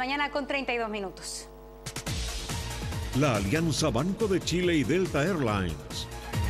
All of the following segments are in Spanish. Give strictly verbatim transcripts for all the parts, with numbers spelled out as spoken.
mañana con treinta y dos minutos. La Alianza Banco de Chile y Delta Airlines.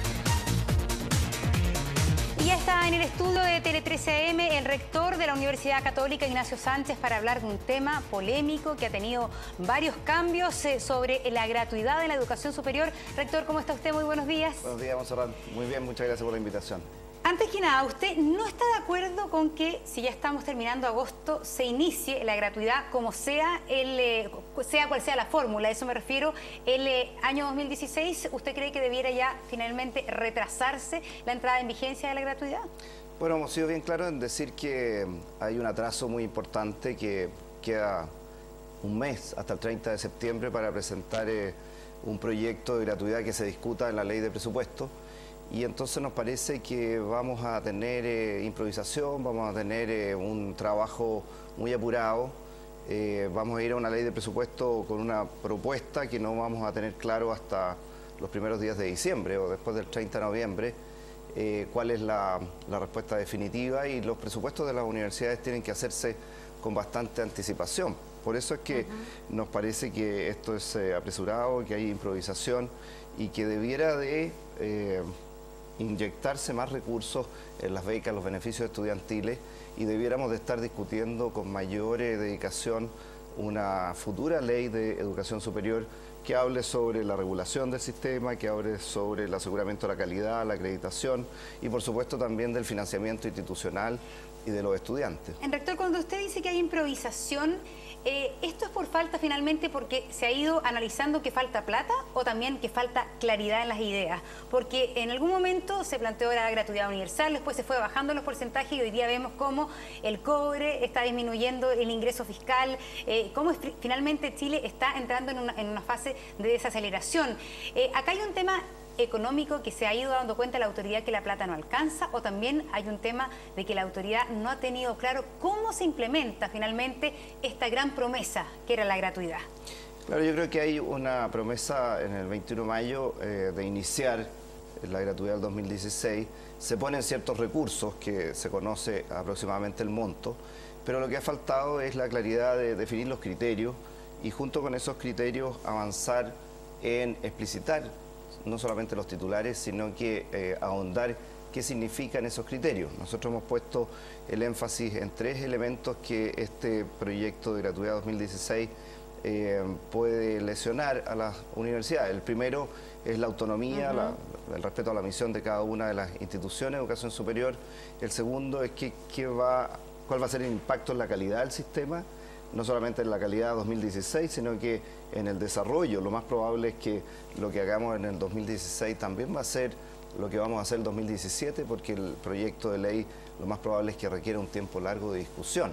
Y ya está en el estudio de Tele trece A M el rector de la Universidad Católica, Ignacio Sánchez, para hablar de un tema polémico que ha tenido varios cambios eh, sobre la gratuidad de la educación superior. Rector, ¿cómo está usted? Muy buenos días. Buenos días, Monserrat. Muy bien, muchas gracias por la invitación. Antes que nada, ¿usted no está de acuerdo con que, si ya estamos terminando agosto, se inicie la gratuidad como sea, el, eh, sea cual sea la fórmula? A eso me refiero. El eh, año dos mil dieciséis, ¿usted cree que debiera ya finalmente retrasarse la entrada en vigencia de la gratuidad? Bueno, hemos sido bien claros en decir que hay un atraso muy importante, que queda un mes hasta el treinta de septiembre para presentar eh, un proyecto de gratuidad que se discuta en la ley de presupuesto. Y entonces nos parece que vamos a tener eh, improvisación, vamos a tener eh, un trabajo muy apurado, eh, vamos a ir a una ley de presupuesto con una propuesta que no vamos a tener claro hasta los primeros días de diciembre o después del treinta de noviembre, eh, cuál es la, la respuesta definitiva, y los presupuestos de las universidades tienen que hacerse con bastante anticipación. Por eso es que uh-huh. nos parece que esto es eh, apresurado, que hay improvisación y que debiera de Eh, inyectarse más recursos en las becas, los beneficios estudiantiles, y debiéramos de estar discutiendo con mayor eh, dedicación una futura ley de educación superior que hable sobre la regulación del sistema, que hable sobre el aseguramiento de la calidad, la acreditación y por supuesto también del financiamiento institucional y de los estudiantes. En rector, cuando usted dice que hay improvisación, eh, ¿esto es por falta finalmente porque se ha ido analizando que falta plata o también que falta claridad en las ideas? Porque en algún momento se planteó la gratuidad universal, después se fue bajando los porcentajes y hoy día vemos cómo el cobre está disminuyendo el ingreso fiscal, eh, cómo es, finalmente Chile está entrando en una, en una fase de desaceleración. Eh, acá hay un tema económico que se ha ido dando cuenta la autoridad que la plata no alcanza, o también hay un tema de que la autoridad no ha tenido claro cómo se implementa finalmente esta gran promesa que era la gratuidad. Claro, yo creo que hay una promesa en el veintiuno de mayo eh, de iniciar la gratuidad del dos mil dieciséis. Se ponen ciertos recursos que se conoce aproximadamente el monto, pero lo que ha faltado es la claridad de definir los criterios y junto con esos criterios avanzar en explicitar no solamente los titulares, sino que eh, ahondar qué significan esos criterios. Nosotros hemos puesto el énfasis en tres elementos que este proyecto de gratuidad dos mil dieciséis eh, puede lesionar a las universidades. El primero es la autonomía, uh-huh. la, el respeto a la misión de cada una de las instituciones de educación superior. El segundo es que, que va, cuál va a ser el impacto en la calidad del sistema, no solamente en la calidad dos mil dieciséis, sino que en el desarrollo. Lo más probable es que lo que hagamos en el dos mil dieciséis también va a ser lo que vamos a hacer en el dos mil diecisiete, porque el proyecto de ley lo más probable es que requiera un tiempo largo de discusión.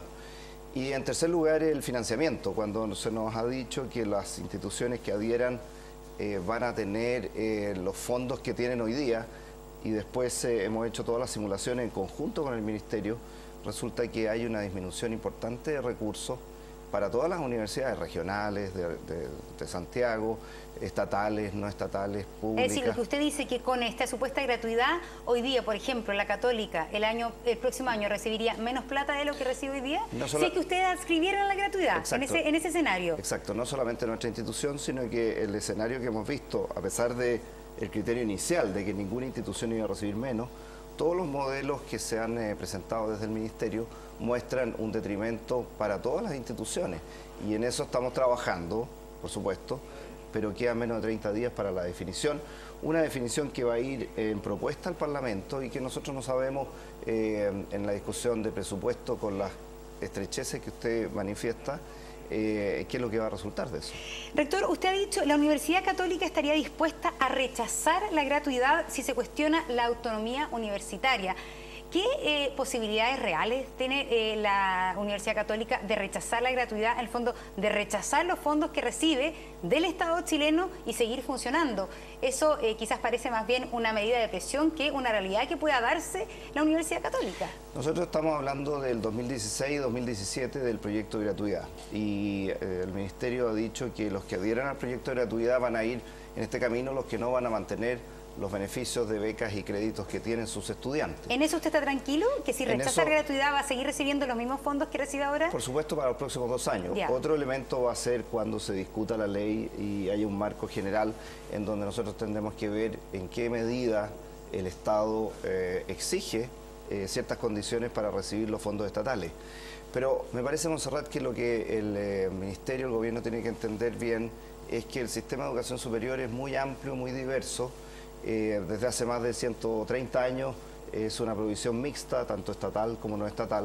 Y en tercer lugar, el financiamiento, cuando se nos ha dicho que las instituciones que adhieran eh, van a tener eh, los fondos que tienen hoy día, y después eh, hemos hecho todas las simulaciones en conjunto con el Ministerio, resulta que hay una disminución importante de recursos para todas las universidades regionales de, de, de Santiago, estatales, no estatales, públicas. Es decir, lo que usted dice que con esta supuesta gratuidad, hoy día, por ejemplo, la Católica, el año, el próximo año recibiría menos plata de lo que recibe hoy día, no solo... si es que ustedes adscribieran la gratuidad en ese, en ese escenario. Exacto, no solamente nuestra institución, sino que el escenario que hemos visto, a pesar del criterio inicial de que ninguna institución iba a recibir menos, todos los modelos que se han eh, presentado desde el Ministerio muestran un detrimento para todas las instituciones, y en eso estamos trabajando, por supuesto, pero quedan menos de treinta días para la definición, una definición que va a ir en propuesta al Parlamento y que nosotros no sabemos eh, en la discusión de presupuesto con las estrecheces que usted manifiesta, Eh, ¿qué es lo que va a resultar de eso? Rector, usted ha dicho que la Universidad Católica estaría dispuesta a rechazar la gratuidad si se cuestiona la autonomía universitaria. ¿Qué eh, posibilidades reales tiene eh, la Universidad Católica de rechazar la gratuidad, en el fondo de rechazar los fondos que recibe del Estado chileno y seguir funcionando? Eso eh, quizás parece más bien una medida de presión que una realidad que pueda darse la Universidad Católica. Nosotros estamos hablando del dos mil dieciséis y dos mil diecisiete del proyecto de gratuidad, y eh, el Ministerio ha dicho que los que adhieran al proyecto de gratuidad van a ir en este camino, los que no van a mantener los beneficios de becas y créditos que tienen sus estudiantes. ¿En eso usted está tranquilo? ¿Que si En rechaza eso- la gratuidad va a seguir recibiendo los mismos fondos que recibe ahora? Por supuesto, para los próximos dos años. Ya. Otro elemento va a ser cuando se discuta la ley y haya un marco general en donde nosotros tendremos que ver en qué medida el Estado eh, exige eh, ciertas condiciones para recibir los fondos estatales. Pero me parece, Montserrat, que lo que el eh, Ministerio, el Gobierno tiene que entender bien es que el sistema de educación superior es muy amplio, muy diverso. Eh, desde hace más de ciento treinta años es una provisión mixta, tanto estatal como no estatal.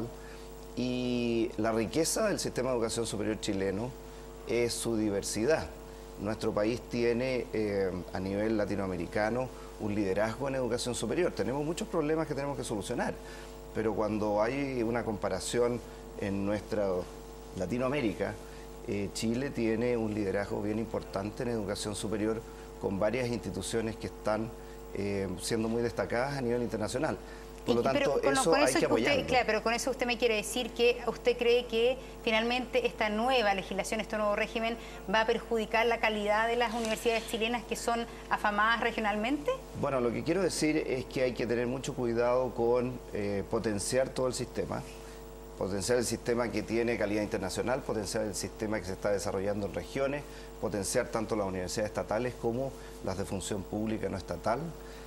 Y la riqueza del sistema de educación superior chileno es su diversidad. Nuestro país tiene eh, a nivel latinoamericano un liderazgo en educación superior. Tenemos muchos problemas que tenemos que solucionar, pero cuando hay una comparación en nuestra Latinoamérica, eh, Chile tiene un liderazgo bien importante en educación superior con varias instituciones que están eh, siendo muy destacadas a nivel internacional. Por lo Y- pero tanto, con lo- eso con hay eso que es que usted- apoyarlo. Claro, pero con eso usted me quiere decir que usted cree que finalmente esta nueva legislación, este nuevo régimen, va a perjudicar la calidad de las universidades chilenas que son afamadas regionalmente. Bueno, lo que quiero decir es que hay que tener mucho cuidado con eh, potenciar todo el sistema, potenciar el sistema que tiene calidad internacional, potenciar el sistema que se está desarrollando en regiones, potenciar tanto las universidades estatales como las de función pública no estatal.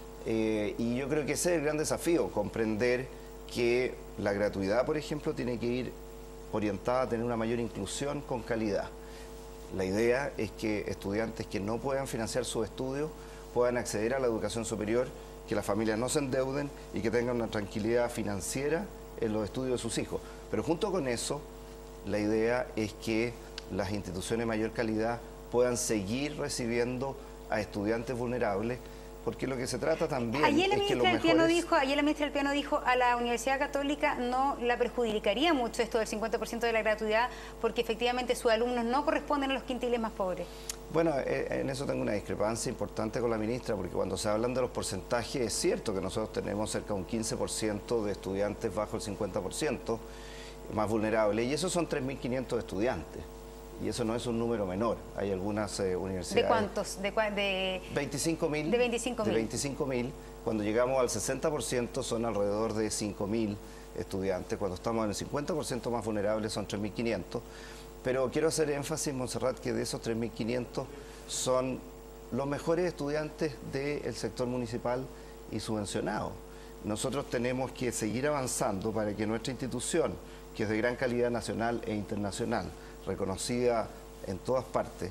Eh, y yo creo que ese es el gran desafío, comprender que la gratuidad, por ejemplo, tiene que ir orientada a tener una mayor inclusión con calidad. La idea es que estudiantes que no puedan financiar sus estudios puedan acceder a la educación superior, que las familias no se endeuden y que tengan una tranquilidad financiera en los estudios de sus hijos. Pero junto con eso, la idea es que las instituciones de mayor calidad puedan seguir recibiendo a estudiantes vulnerables, porque lo que se trata también Ayer la es que los ministra del Piano mejores... dijo, ayer la ministra del Piano dijo a la Universidad Católica no la perjudicaría mucho esto del cincuenta por ciento de la gratuidad, porque efectivamente sus alumnos no corresponden a los quintiles más pobres. Bueno, eh, en eso tengo una discrepancia importante con la ministra, porque cuando se hablan de los porcentajes, es cierto que nosotros tenemos cerca de un quince por ciento de estudiantes bajo el cincuenta por ciento más vulnerables, y esos son tres mil quinientos estudiantes, y eso no es un número menor. Hay algunas eh, universidades... ¿De cuántos? ¿De, cua- de... veinticinco mil. De veinticinco mil. De veinticinco mil. Cuando llegamos al sesenta por ciento son alrededor de cinco mil estudiantes. Cuando estamos en el cincuenta por ciento más vulnerables son tres mil quinientos. Pero quiero hacer énfasis, Montserrat, que de esos tres mil quinientos son los mejores estudiantes del sector municipal y subvencionado. Nosotros tenemos que seguir avanzando para que nuestra institución, que es de gran calidad nacional e internacional, reconocida en todas partes,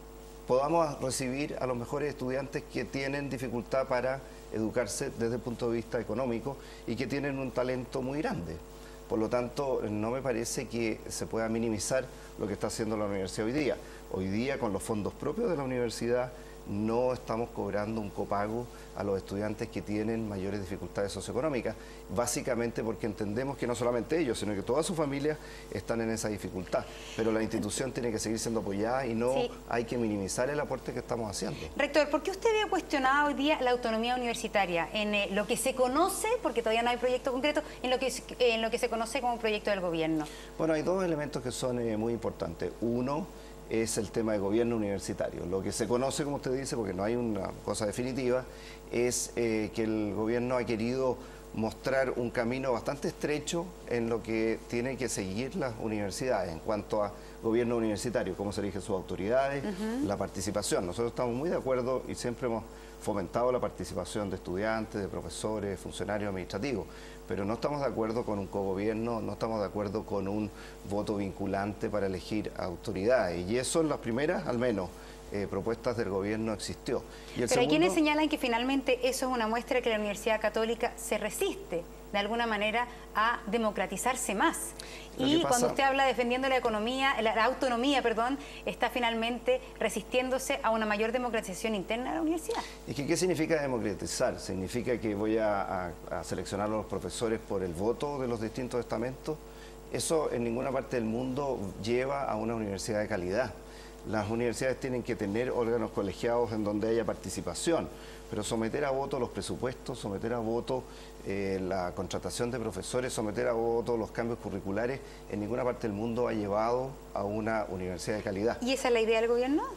podamos recibir a los mejores estudiantes que tienen dificultad para educarse desde el punto de vista económico y que tienen un talento muy grande. Por lo tanto, no me parece que se pueda minimizar lo que está haciendo la universidad hoy día. Hoy día, con los fondos propios de la universidad, no estamos cobrando un copago a los estudiantes que tienen mayores dificultades socioeconómicas, básicamente porque entendemos que no solamente ellos, sino que todas sus familias están en esa dificultad. Pero la institución tiene que seguir siendo apoyada y no Sí. hay que minimizar el aporte que estamos haciendo. Rector, ¿por qué usted había cuestionado hoy día la autonomía universitaria en eh, lo que se conoce, porque todavía no hay proyecto concreto, en lo que, se- en lo que se conoce como proyecto del gobierno? Bueno, hay dos elementos que son eh, muy importantes. Uno es el tema de gobierno universitario. Lo que se conoce, como usted dice, porque no hay una cosa definitiva, es eh, que el gobierno ha querido mostrar un camino bastante estrecho en lo que tienen que seguir las universidades en cuanto a gobierno universitario, cómo se eligen sus autoridades, la participación. Nosotros estamos muy de acuerdo y siempre hemos fomentado la participación de estudiantes, de profesores, funcionarios administrativos, pero no estamos de acuerdo con un cogobierno, no estamos de acuerdo con un voto vinculante para elegir autoridades, y eso en las primeras, al menos, eh, propuestas del gobierno existió. Y el Pero hay quienes segundo- señalan que finalmente eso es una muestra de que la Universidad Católica se resiste de alguna manera a democratizarse más. Lo Y que cuando pasa- usted habla defendiendo la economía, la, la autonomía, perdón, está finalmente resistiéndose a una mayor democratización interna de la universidad. Es que, ¿qué significa democratizar? ¿Significa que voy a, a- a seleccionar a los profesores por el voto de los distintos estamentos? Eso en ninguna parte del mundo lleva a una universidad de calidad. Las universidades tienen que tener órganos colegiados en donde haya participación, pero someter a voto los presupuestos, someter a voto eh, la contratación de profesores, someter a voto los cambios curriculares, en ninguna parte del mundo ha llevado a una universidad de calidad. ¿Y esa es la idea del gobierno?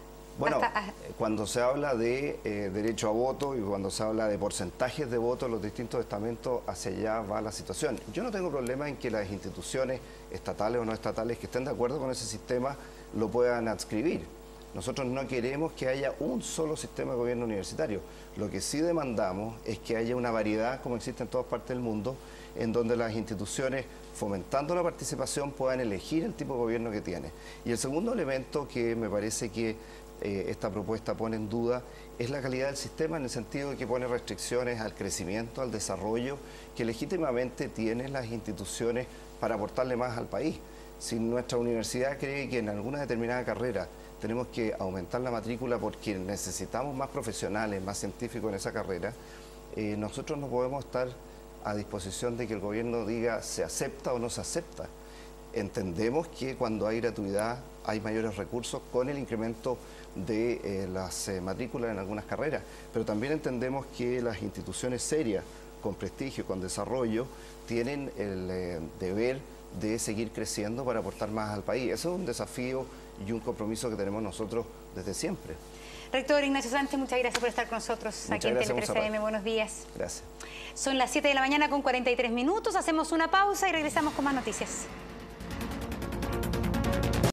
Bueno, hasta... cuando se habla de eh, derecho a voto y cuando se habla de porcentajes de votos en los distintos estamentos, hacia allá va la situación. Yo no tengo problema en que las instituciones estatales o no estatales que estén de acuerdo con ese sistema lo puedan adscribir. Nosotros no queremos que haya un solo sistema de gobierno universitario. Lo que sí demandamos es que haya una variedad, como existe en todas partes del mundo, en donde las instituciones, fomentando la participación, puedan elegir el tipo de gobierno que tiene. Y el segundo elemento que me parece que eh, esta propuesta pone en duda es la calidad del sistema, en el sentido de que pone restricciones al crecimiento, al desarrollo, que legítimamente tienen las instituciones para aportarle más al país. Si nuestra universidad cree que en alguna determinada carrera tenemos que aumentar la matrícula porque necesitamos más profesionales, más científicos en esa carrera, eh, nosotros no podemos estar a disposición de que el gobierno diga se acepta o no se acepta. Entendemos que cuando hay gratuidad hay mayores recursos con el incremento de eh, las eh, matrículas en algunas carreras, pero también entendemos que las instituciones serias, con prestigio, con desarrollo, tienen el eh, deber de seguir creciendo para aportar más al país. Eso es un desafío y un compromiso que tenemos nosotros desde siempre. Rector Ignacio Sánchez, muchas gracias por estar con nosotros muchas aquí en gracias, Tele trece A M. Buenos días. Gracias. Son las siete de la mañana con cuarenta y tres minutos. Hacemos una pausa y regresamos con más noticias.